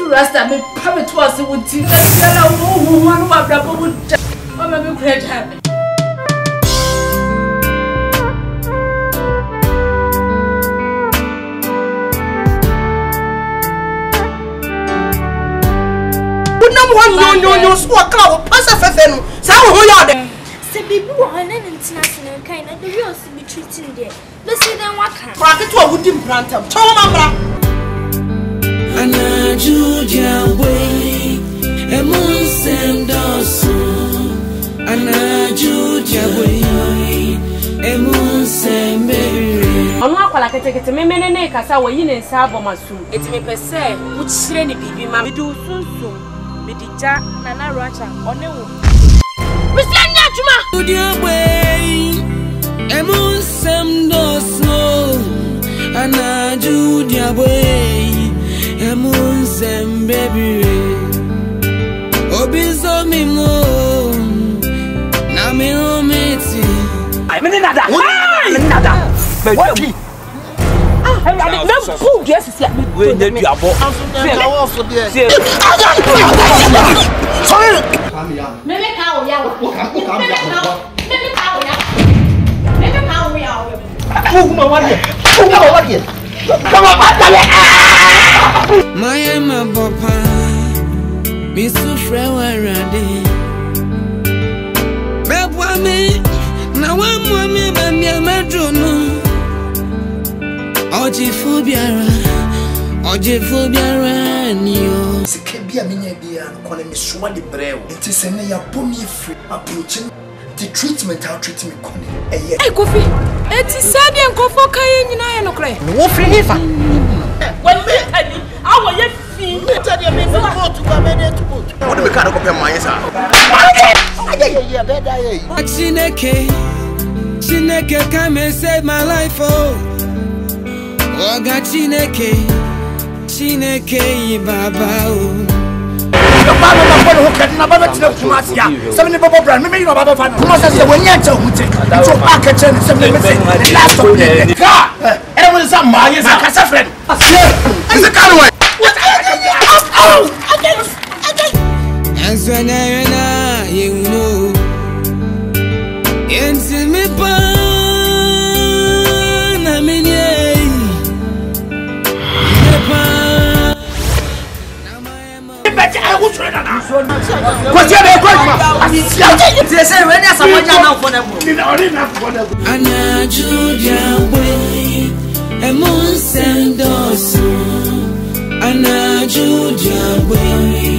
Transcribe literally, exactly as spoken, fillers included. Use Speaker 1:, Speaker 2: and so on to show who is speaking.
Speaker 1: rasta me pame to us with tea. Yellow who one who have double wood. I'm a great happy. No, no, no, so a cow, pass a fenu. So, who are they?
Speaker 2: Say, baby, one and international kind of the real to be treating there. Let's see them what can.
Speaker 1: Rocket to a wooden plant. Tomama.
Speaker 3: And I Julia way, a moon send us. And I Julia way, a moon send baby.
Speaker 4: I'm not like I take it to me, many acres are in and sabo masu. It's me per se, which slenny baby, mammy do soon soon. Medija Nana Racha on the wall. Mister Natuma!
Speaker 3: Julia way, a moon send us. And I Julia way, a moon send baby. Obiso me mo, na me o meti.
Speaker 5: I'm in another. I'm in another. What? I didn't know. Yes, yes. We did the abo.
Speaker 1: Sorry.
Speaker 2: Maybe how we are. Maybe how we are. Maybe how we are.
Speaker 1: Who my one here? Who my one here? Come on,
Speaker 3: my Emma Papa, Miss Frewarade. Bebwame, now I'm woman, and your madrono. Ojifubiara, Ojifubiara, Nio.
Speaker 1: Sekebia minya bia kone me soa de brew. Enti se ne ya bomi free approaching the treatment how treat me kone. Eye.
Speaker 4: Hey Kofi, eti sadi enkofo kai nyina ye no kre.
Speaker 1: No free hifa.
Speaker 4: When me tani, awo ye fi.
Speaker 1: Me tani me go to go me to go. What be kind of copy my sir? Yeah, better yeah.
Speaker 3: Chineke, Chineke come and save my life oh. Oga Chineke, Chineke Baba oh.
Speaker 1: The Baba Baba who can never let you come out here. Seven Baba brand, me no Baba fan. Come on, say when you enter, we take. So I can tell you something. The last of the car. Everyone is a man. Yes, I can say friend. It's a car way. What? Oh, again, again.
Speaker 3: And so now you know. Into me pa.
Speaker 1: What's your name? They say when there's someone now for them.
Speaker 3: Anna Julia way, a moon send us. Anna Julia way.